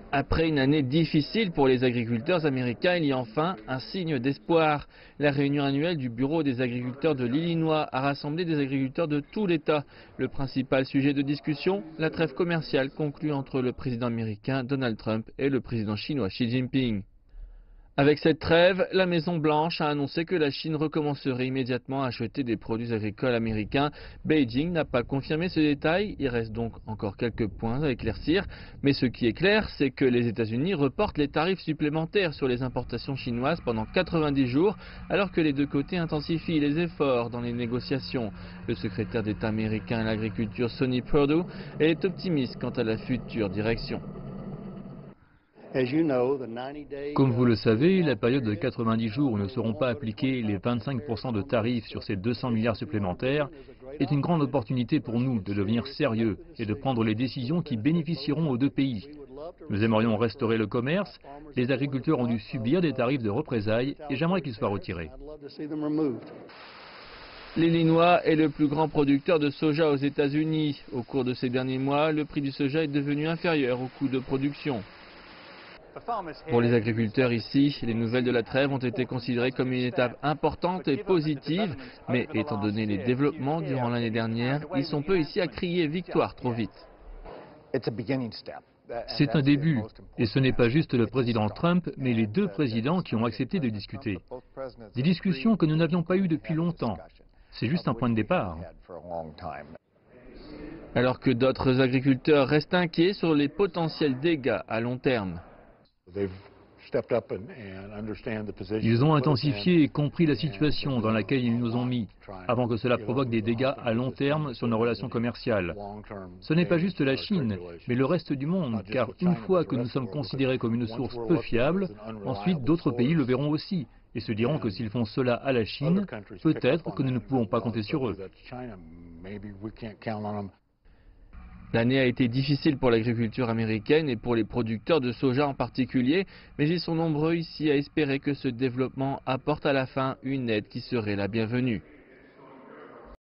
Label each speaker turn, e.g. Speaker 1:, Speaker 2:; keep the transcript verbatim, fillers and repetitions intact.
Speaker 1: Après une année difficile pour les agriculteurs américains, il y a enfin un signe d'espoir. La réunion annuelle du Bureau des agriculteurs de l'Illinois a rassemblé des agriculteurs de tout l'État. Le principal sujet de discussion, la trêve commerciale conclue entre le président américain Donald Trump et le président chinois Xi Jinping. Avec cette trêve, la Maison-Blanche a annoncé que la Chine recommencerait immédiatement à acheter des produits agricoles américains. Beijing n'a pas confirmé ce détail, il reste donc encore quelques points à éclaircir. Mais ce qui est clair, c'est que les États-Unis reportent les tarifs supplémentaires sur les importations chinoises pendant quatre-vingt-dix jours, alors que les deux côtés intensifient les efforts dans les négociations. Le secrétaire d'État américain à l'agriculture, Sonny Perdue, est optimiste quant à la future direction.
Speaker 2: Comme vous le savez, la période de quatre-vingt-dix jours où ne seront pas appliqués les vingt-cinq pour cent de tarifs sur ces deux cents milliards supplémentaires est une grande opportunité pour nous de devenir sérieux et de prendre les décisions qui bénéficieront aux deux pays. Nous aimerions restaurer le commerce, les agriculteurs ont dû subir des tarifs de représailles et j'aimerais qu'ils soient retirés.
Speaker 1: L'Illinois est le plus grand producteur de soja aux États-Unis. Au cours de ces derniers mois, le prix du soja est devenu inférieur au coût de production. Pour les agriculteurs ici, les nouvelles de la trêve ont été considérées comme une étape importante et positive, mais étant donné les développements durant l'année dernière, ils sont peu ici à crier victoire trop vite.
Speaker 2: C'est un début, et ce n'est pas juste le président Trump, mais les deux présidents qui ont accepté de discuter. Des discussions que nous n'avions pas eues depuis longtemps. C'est juste un point de départ.
Speaker 1: Alors que d'autres agriculteurs restent inquiets sur les potentiels dégâts à long terme.
Speaker 2: Ils ont intensifié et compris la situation dans laquelle ils nous ont mis, avant que cela provoque des dégâts à long terme sur nos relations commerciales. Ce n'est pas juste la Chine, mais le reste du monde, car une fois que nous sommes considérés comme une source peu fiable, ensuite d'autres pays le verront aussi, et se diront que s'ils font cela à la Chine, peut-être que nous ne pouvons pas compter sur eux.
Speaker 1: L'année a été difficile pour l'agriculture américaine et pour les producteurs de soja en particulier, mais ils sont nombreux ici à espérer que ce développement apporte à la fin une aide qui serait la bienvenue.